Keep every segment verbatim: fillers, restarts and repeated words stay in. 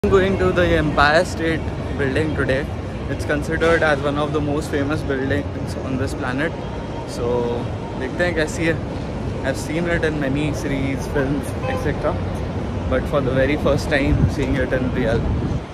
Going to the Empire State Building today. It's considered as one of the most famous buildings on this planet. So, देखते हैं कैसी है. I've seen it in many series, films, et cetera. But for the very first time, seeing it in real.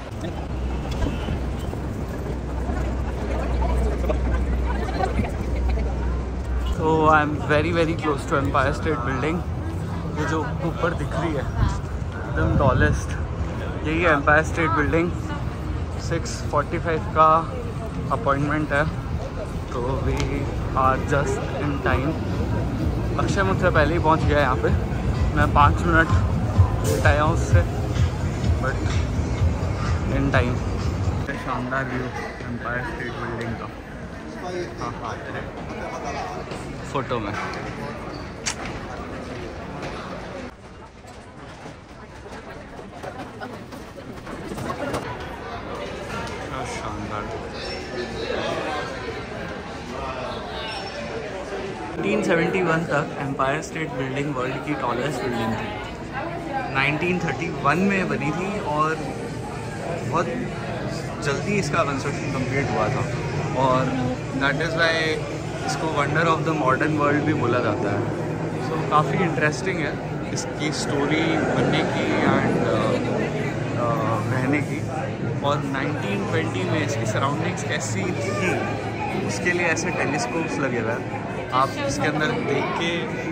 So I'm very very close to Empire State Building. ये जो ऊपर दिख रही है, एकदम tallest. यही है Empire State Building. Six forty five का अपॉइंटमेंट है, तो we are just in time. Akshay मुझसे पहले ही पहुंच गया यहाँ पे. मैं पाँच मिनट लेट आया हूँ उससे, बट इन टाइम. शानदार व्यू एम्पायर स्टेट बिल्डिंग का. हाँ हाँ फोटो में. नाइनटीन सेवेंटी वन तक एम्पायर स्टेट बिल्डिंग वर्ल्ड की टॉलेस्ट बिल्डिंग थी. नाइनटीन थर्टी वन में बनी थी और बहुत जल्दी इसका कंस्ट्रक्शन कंप्लीट हुआ था, और दैट इज़ वाई इसको wonder of the modern world भी बोला जाता है. सो so, काफ़ी इंटरेस्टिंग है इसकी स्टोरी बनने की एंड रहने की. और नाइनटीन ट्वेंटी में इसकी सराउंडिंग्स कैसी थी उसके लिए ऐसे टेलीस्कोप्स लगे हुए हैं. आप इसके अंदर देख के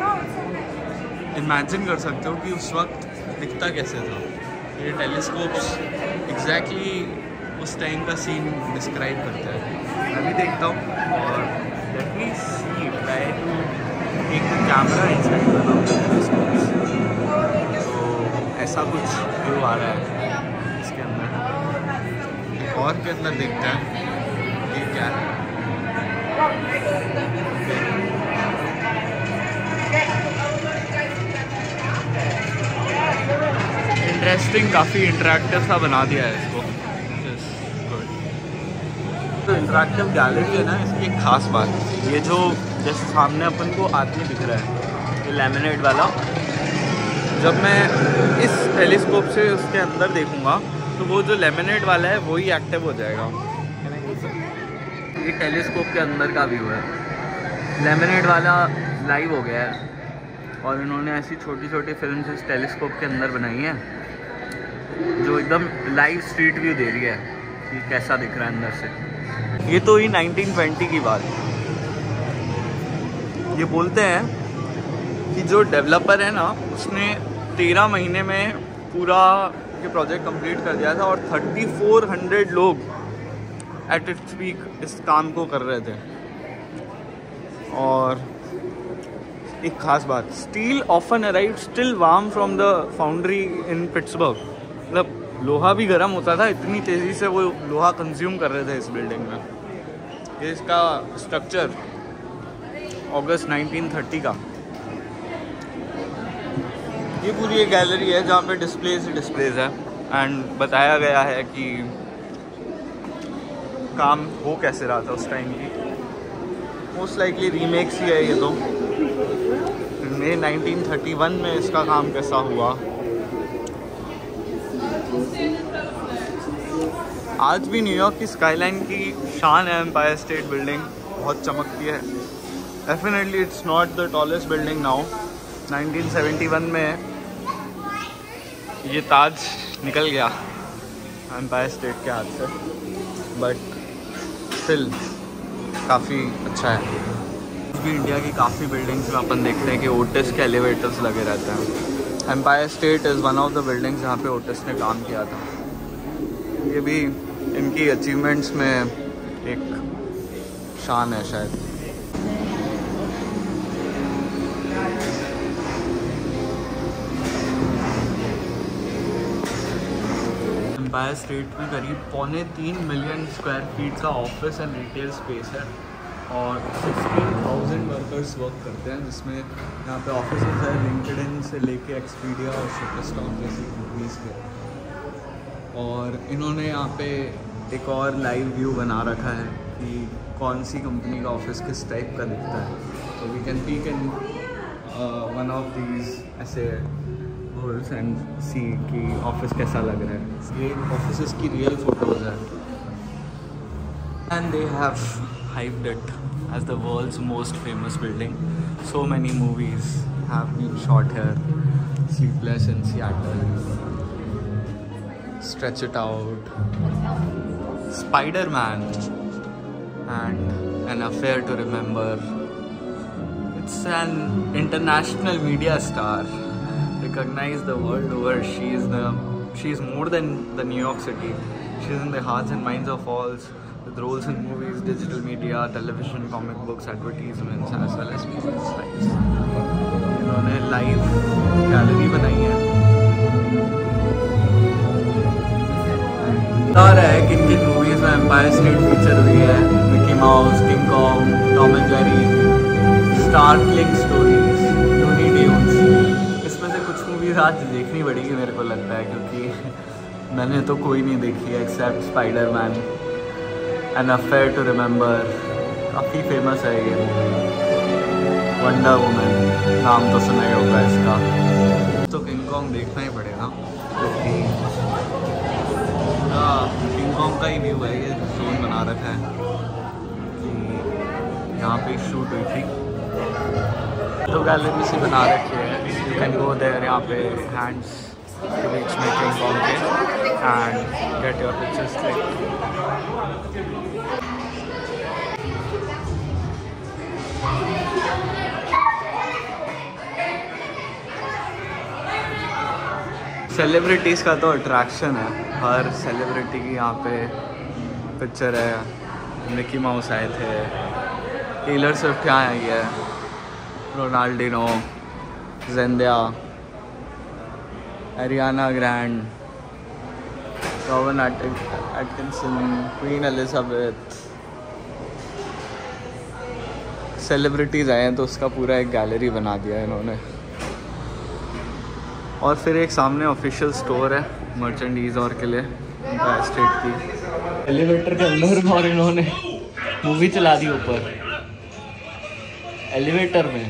इमेजिन कर सकते हो कि उस वक्त दिखता कैसे था. ये टेलीस्कोप्स एग्जैक्टली उस टाइम का सीन डिस्क्राइब करते हैं. मैं भी देखता हूँ और let me see try to take the camera inside one of the telescopes. तो ऐसा कुछ व्यू आ रहा है इसके अंदर. और के अंदर देखते हैं ये क्या है. इंटरेस्टिंग, काफ़ी इंटरेक्टिव सा बना दिया है इसको. तो इंटरेक्टिव गैलरी है ना, इसकी एक ख़ास बात, ये जो जैसे सामने अपन को आदमी दिख रहा है, ये लैमिनेट वाला, जब मैं इस टेलीस्कोप से उसके अंदर देखूंगा तो वो जो लैमिनेट वाला है वही एक्टिव हो जाएगा. ये टेलीस्कोप के अंदर का व्यू है. लैमिनेट वाला लाइव हो गया है, और इन्होंने ऐसी छोटी छोटी फिल्म्स इस टेलीस्कोप के अंदर बनाई हैं जो एकदम लाइव स्ट्रीट व्यू दे रही है कि कैसा दिख रहा है अंदर से. ये तो ही नाइनटीन ट्वेंटी की बात. ये बोलते हैं कि जो डेवलपर है ना, उसने तेरह महीने में पूरा ये प्रोजेक्ट कंप्लीट कर दिया था, और थर्टी फोर हंड्रेड लोग एट इट्स पीक इस काम को कर रहे थे. और एक खास बात, steel often arrived still warm from the foundry in Pittsburgh. मतलब लोहा भी गर्म होता था, इतनी तेज़ी से वो लोहा कंज्यूम कर रहे थे इस बिल्डिंग में. ये इसका स्ट्रक्चर अगस्त नाइनटीन थर्टी का. ये पूरी एक गैलरी है जहाँ पे डिस्प्लेज डिस्प्लेज है, एंड बताया गया है कि काम हो कैसे रहा था उस टाइम की. मोस्ट लाइकली रीमेक्स ही है ये तो. मे नाइनटीन थर्टी वन में इसका काम कैसा हुआ. आज भी न्यूयॉर्क की स्काईलाइन की शान है एम्पायर स्टेट बिल्डिंग. बहुत चमकती है. Definitely it's not the tallest building now. Nineteen seventy one में ये ताज निकल गया एम्पायर स्टेट के हाथ से, बट स्टिल काफ़ी अच्छा है. भी इंडिया की काफ़ी बिल्डिंग्स में अपन देखते हैं कि ओटिस के एलिवेटर्स लगे रहते हैं. Empire State is one of the buildings जहाँ पे ओटिस ने काम किया था. ये भी इनकी अचीवमेंट्स में एक शान है शायद. एम्पायर स्टेट में करीब पौने तीन मिलियन स्क्वायर फीट का ऑफिस एंड रिटेल स्पेस है, और फिफ्टीन थाउजेंड वर्कर्स वर्क करते हैं, जिसमें यहाँ पे ऑफिस है लिंक्डइन से लेके एक्सपीडिया और शटरस्टॉक जैसी कंपनीज के. और इन्होंने यहाँ पे एक और लाइव व्यू बना रखा है कि कौन सी कंपनी का ऑफिस किस टाइप का दिखता है. तो we can pick in one of these ऐसे फोटोज एंड सी कि ऑफिस कैसा लग रहा है। ये ऑफिस की रियल फोटोज है and they have hyped it as the world's most famous building. So many movies have been shot here, sleepless in Seattle, stretch it out, Spiderman and an affair to remember. It's an international media star, recognized the world over. She is the she is more than the New York City. She is in the hearts and minds of all, with roles in movies, digital media, television, comic books, advertisements, as well as people's lives. इन्होंने live gallery बनाई है, बता रहा है किन किन movies में empire state feature हुई है। Mickey Mouse, King Kong, Tom and Jerry, Startling Stories, Looney Tunes. इसमें से कुछ मूवीज आज देखनी पड़ेगी मेरे को लगता है, क्योंकि मैंने तो कोई नहीं देखी है except Spiderman, an affair to remember, काफ़ी फेमस है ये। वंडर वुमन नाम तो सुना ही होगा इसका। तो किंग कॉन्ग देखना ही पड़ेगा, क्योंकि किंग कॉन्ग का ही व्यू है। ये जोन बना रखा है कि यहाँ पे शूट हुई थी, तो गैलरी से बना रखी है। यू कैन गो देयर, यहाँ पे हैंड्स के बीच में किंग कॉन्ग के and get your pictures click. Celebrities का तो अट्रैक्शन है, हर सेलिब्रिटी की यहाँ पे पिक्चर है। मिकी माउस आए थे, टेलर स्विफ्ट यहाँ आई है, Ronaldinho, Zendaya, Ariana Grande, Rowan Atkinson, Queen Elizabeth. Celebrities आए हैं तो उसका पूरा एक गैलरी बना दिया है इन्होंने। और फिर एक सामने ऑफिशियल स्टोर है मर्चेंडीज और के लिए एम्पायर स्टेट की। एलिवेटर के अंदर और इन्होंने मूवी चला दी ऊपर एलिवेटर में।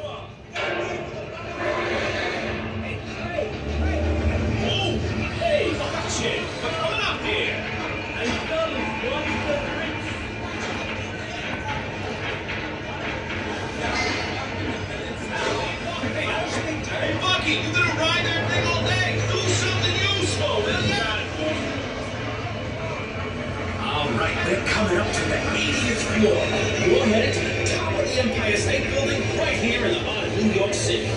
They're coming up to the eightieth floor. We're headed to the top of the Empire State Building right here in the heart of New York City.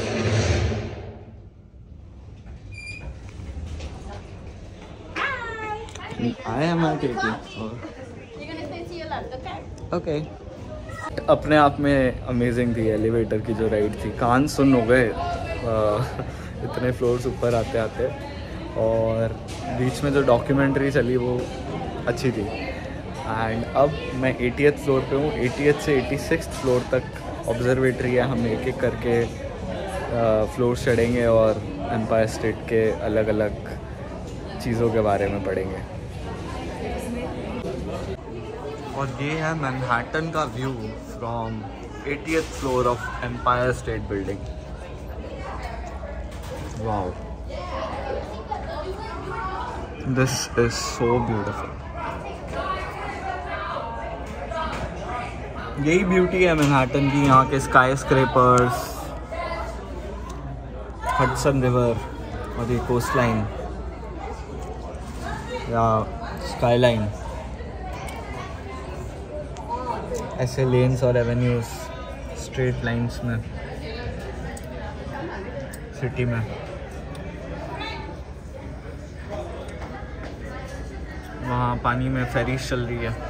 Hi. I am at eighty. You're gonna stay to your left, okay? Okay. अपने आप में amazing थी elevator की जो ride थी। कान सुन हो गए इतने फ्लोर्स ऊपर आते आते। और बीच में जो डॉक्यूमेंट्री चली वो अच्छी थी। एंड अब मैं एटीएथ फ्लोर पे हूँ। एटीएथ से एटी सिक्स्थ फ्लोर तक ऑब्जर्वेटरी है। हम एक एक करके फ्लोर्स चढ़ेंगे और एम्पायर स्टेट के अलग अलग चीज़ों के बारे में पढ़ेंगे। और ये है मैनहट्टन का view from eightieth floor of Empire State Building. Wow, this is so beautiful. यही ब्यूटी है मैनहट्टन की, यहाँ के स्काई स्क्रैपर्स, हडसन रिवर और ये कोस्ट लाइन या स्काई लाइन, ऐसे लेन्स और एवेन्यूज स्ट्रेट लाइंस में सिटी में। वहाँ पानी में फेरीज चल रही है।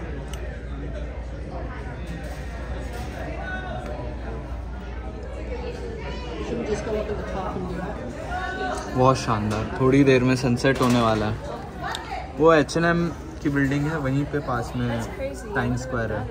बहुत शानदार। थोड़ी देर में सनसेट होने वाला है। वो एच एन एम की बिल्डिंग है, वहीं पे पास में टाइम स्क्वायर है।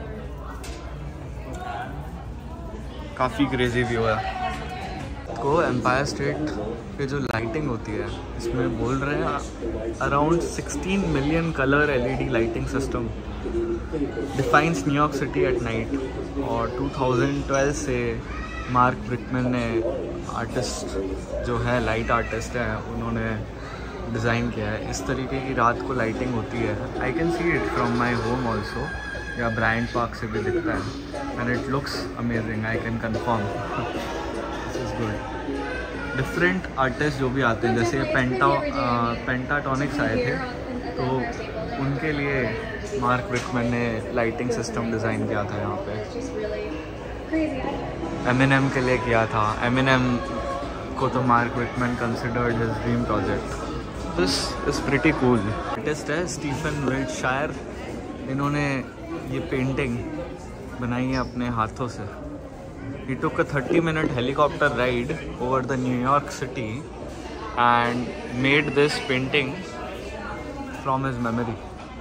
काफ़ी क्रेजी व्यू है। को एम्पायर स्टेट पे जो लाइटिंग होती है इसमें बोल रहे हैं around sixteen million colour LED lighting system defines New York City at night. और टू थाउजेंड ट्वेल्व से मार्क ब्रिकमैन ने, आर्टिस्ट जो है, लाइट आर्टिस्ट है, उन्होंने डिज़ाइन किया है। इस तरीके की रात को लाइटिंग होती है। I can see it from my home also, या ब्रायंट पार्क से भी दिखता है, and it looks amazing. I can confirm this is good. Different artist जो भी आते हैं, जैसे पेंटा पेंटाटॉनिक्स आए थे, तो उनके लिए मार्क ब्रिकमैन ने लाइटिंग सिस्टम डिज़ाइन किया था यहाँ पे। एमिनेम के लिए किया था। एमिनेम को तो Mark Brickman considered his dream project. This is pretty cool. Artist है स्टीफन विल्टशायर, इन्होंने ये पेंटिंग बनाई है अपने हाथों से। He took a thirty minute helicopter ride over the New York City and made this painting from his memory.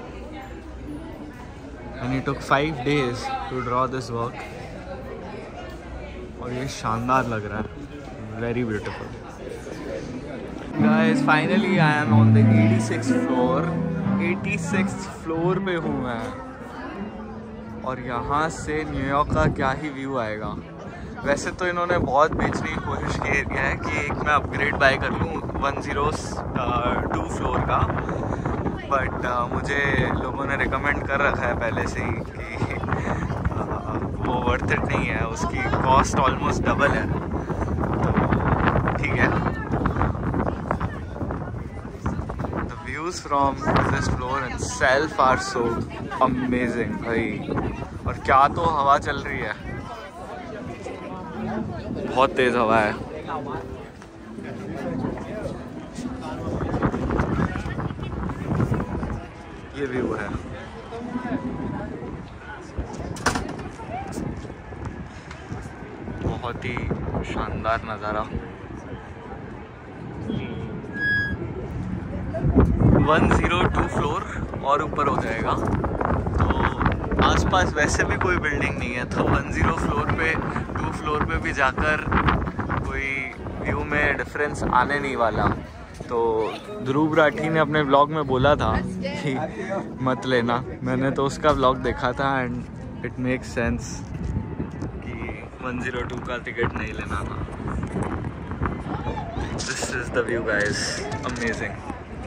And he took five days to draw this work. और ये शानदार लग रहा है, very beautiful. Guys, finally I am on the eighty-sixth floor. eighty-sixth floor पे हूँ मैं, और यहाँ से न्यूयॉर्क का क्या ही व्यू आएगा। वैसे तो इन्होंने बहुत बेचने की कोशिश की है कि एक मैं अपग्रेड बाय कर लूँ वन ज़ीरो टू फ्लोर का, बट uh, मुझे लोगों ने रिकमेंड कर रखा है पहले से ही कि uh, वो वर्थ इट नहीं है, उसकी कॉस्ट ऑलमोस्ट डबल है, तो ठीक है। The views from this floor itself are so amazing भाई। और क्या तो हवा चल रही है, बहुत तेज हवा है। ये व्यू है, बहुत ही शानदार नज़ारा। वन ज़ीरो टू फ्लोर और ऊपर हो जाएगा, तो आसपास वैसे भी कोई बिल्डिंग नहीं है, तो वन ज़ीरो फ्लोर पे टू फ्लोर पे भी जाकर कोई व्यू में डिफरेंस आने नहीं वाला। तो ध्रुव राठी ने अपने व्लॉग में बोला था कि मत लेना, मैंने तो उसका व्लॉग देखा था एंड इट मेक्स सेंस कि वन ज़ीरो टू का टिकट नहीं लेना था। This is the view guys, amazing.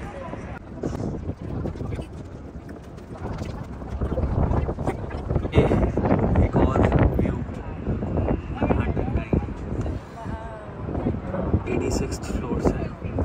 एक और व्यू मैनहट्टन का ही eighty-sixth फ्लोर से।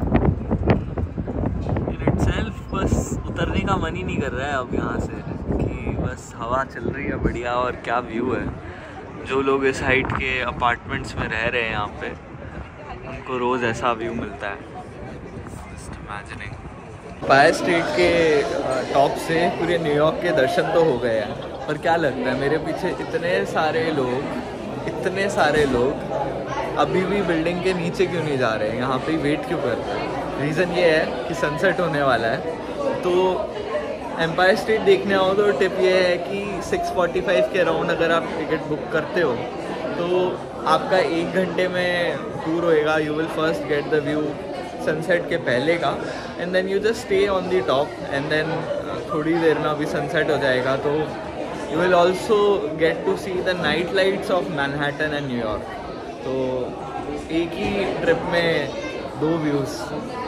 बस उतरने का मन ही नहीं कर रहा है अब यहाँ से, कि बस हवा चल रही है बढ़िया, और क्या व्यू है। जो लोग इस हाइट के अपार्टमेंट्स में रह रहे हैं यहाँ पे, उनको रोज़ ऐसा व्यू मिलता है। Just imagining. एम्पायर स्टेट के टॉप से पूरे न्यूयॉर्क के दर्शन तो हो गए हैं, पर क्या लगता है मेरे पीछे इतने सारे लोग इतने सारे लोग अभी भी बिल्डिंग के नीचे क्यों नहीं जा रहे हैं, यहाँ पे वेट क्यों कर रहे हैं? रीज़न ये है कि सनसेट होने वाला है। तो एम्पायर स्टेट देखने आओ तो टिप ये है कि सिक्स फोर्टी फाइव के अराउंड अगर आप टिकट बुक करते हो तो आपका एक घंटे में टूर होएगा। You will first get the view sunset के पहले का, and then you just stay on the top, and then थोड़ी देर में अभी सनसेट हो जाएगा, तो you will also get to see the night lights of Manhattan and New York. तो एक ही ट्रिप में दो व्यूज़।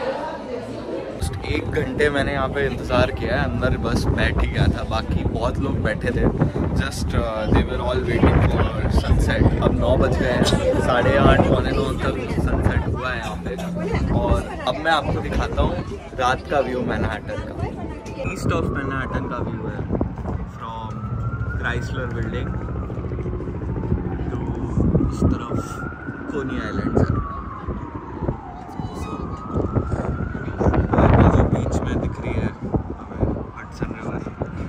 एक घंटे मैंने यहाँ पे इंतज़ार किया है, अंदर बस बैठ ही गया था, बाकी बहुत लोग बैठे थे। Just they were all waiting for sunset. अब नौ बज गए हैं, साढ़े आठ पौने नौ तक सनसेट हुआ है यहाँ पे। और अब मैं आपको दिखाता हूँ रात का व्यू मैनहट्टन का। ईस्ट ऑफ मैनहट्टन का व्यू है फ्रॉम क्राइसलर बिल्डिंग टू उस तरफ कोनी आइलैंड है। जो बीच में दिख रही है हमें हडसन रिवर।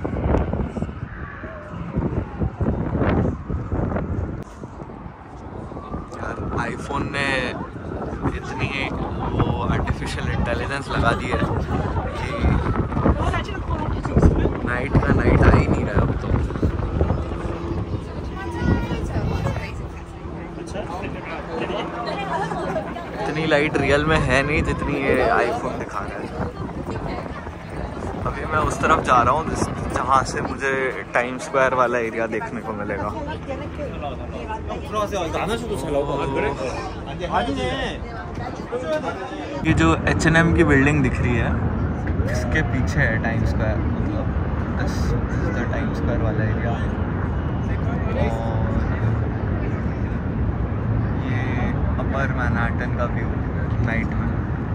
यार आईफोन ने इतनी वो आर्टिफिशियल इंटेलिजेंस लगा दी है कि नाइट का नाइट आ ही नहीं रहा अब तो। इतनी लाइट रियल में है नहीं जितनी ये आईफोन दिखा रहा है। अभी मैं उस तरफ जा रहा हूँ जहाँ से मुझे टाइम स्क्वायर वाला एरिया देखने को मिलेगा। ये जो एच एन एम की बिल्डिंग दिख रही है इसके पीछे है टाइम स्क्वायर, मतलब this is the Time Square वाला एरिया। और ये अपर मैनहट्टन का व्यू नाइट में।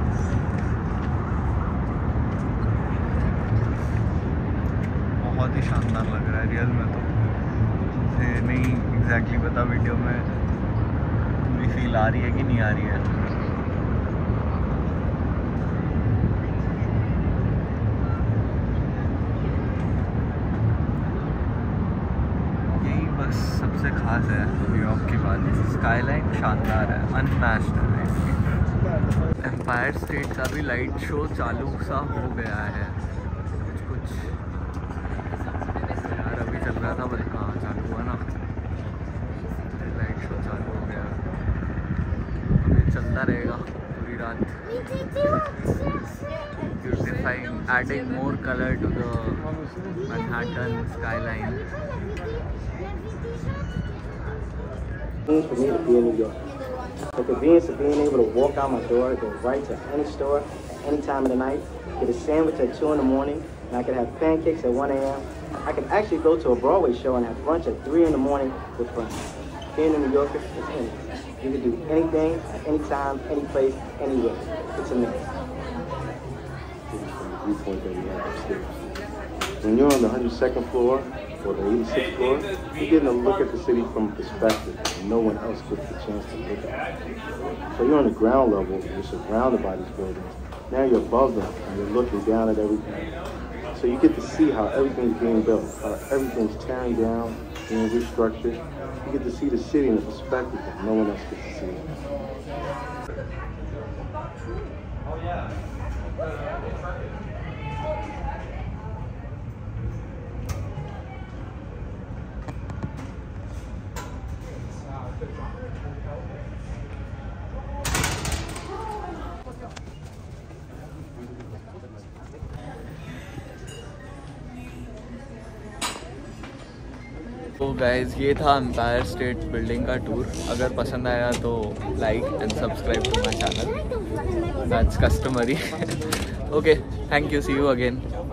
बहुत ही शानदार लग रहा है रियल में, तो मुझे नहीं एग्जैक्टली पता वीडियो में पूरी फील आ रही है कि नहीं आ रही है। यही बस सबसे खास है न्यूयॉर्क की बात, स्काईलाइन शानदार है, अनमैच्ड है। एम्पायर स्टेट का भी लाइट शो चालू सा हो गया है, कुछ कुछ चल रहा था, बस हाँ चालू हुआ ना, लाइट शो चालू हो गया, अभी चलता रहेगा पूरी रात। Beautifying, adding more colour to the Manhattan skyline. For me to be in New York. The convenience of being able to walk out my door, go right to any store at any time of the night, get a sandwich at two in the morning, and I could have pancakes at one a m I could actually go to a Broadway show and have brunch at three in the morning with friends. Being a New Yorker is anything. You can do anything, at any time, any place, anywhere. It's amazing. Viewpoint that we have upstairs. When you're on the one hundred second floor or the eighty-sixth floor, you're getting a look at the city from a perspective that no one else gets the chance to look at. So you're on the ground level, you're surrounded by these buildings. Now you're above them and you're looking down at everything. So you get to see how everything's being built, how everything's tearing down, being restructured. You get to see the city in a perspective that no one else gets to see. तो guys ये था Empire State Building का tour. अगर पसंद आया तो like and subscribe to my channel, that's customary. Okay, thank you, see you again.